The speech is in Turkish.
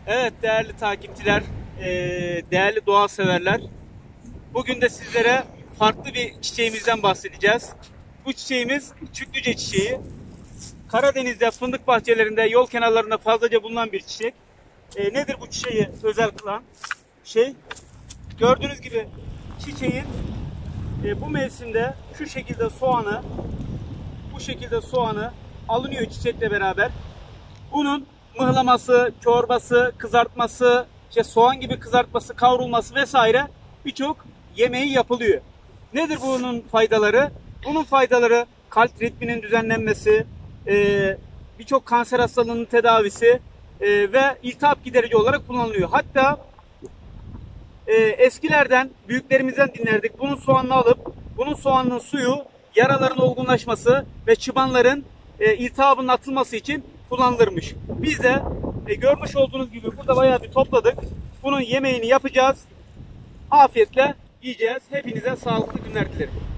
Evet değerli takipçiler, değerli doğa severler. Bugün de sizlere farklı bir çiçeğimizden bahsedeceğiz. Bu çiçeğimiz çüklüce çiçeği. Karadeniz'de fındık bahçelerinde, yol kenarlarında fazlaca bulunan bir çiçek. Nedir bu çiçeği özel kılan şey? Gördüğünüz gibi çiçeğin bu mevsimde bu şekilde soğanı alınıyor çiçekle beraber. Bunun mıhlaması, çorbası, kızartması, soğan gibi kızartması, kavrulması vesaire birçok yemeği yapılıyor. Nedir bunun faydaları? Bunun faydaları kalp ritminin düzenlenmesi, birçok kanser hastalığının tedavisi ve iltihap giderici olarak kullanılıyor. Hatta eskilerden, büyüklerimizden dinlerdik. Bunun soğanını alıp, bunun soğanının suyu yaraların olgunlaşması ve çıbanların iltihabının atılması için kullanılırmış. Biz de görmüş olduğunuz gibi burada bayağı bir topladık. Bunun yemeğini yapacağız. Afiyetle yiyeceğiz. Hepinize sağlıklı günler dilerim.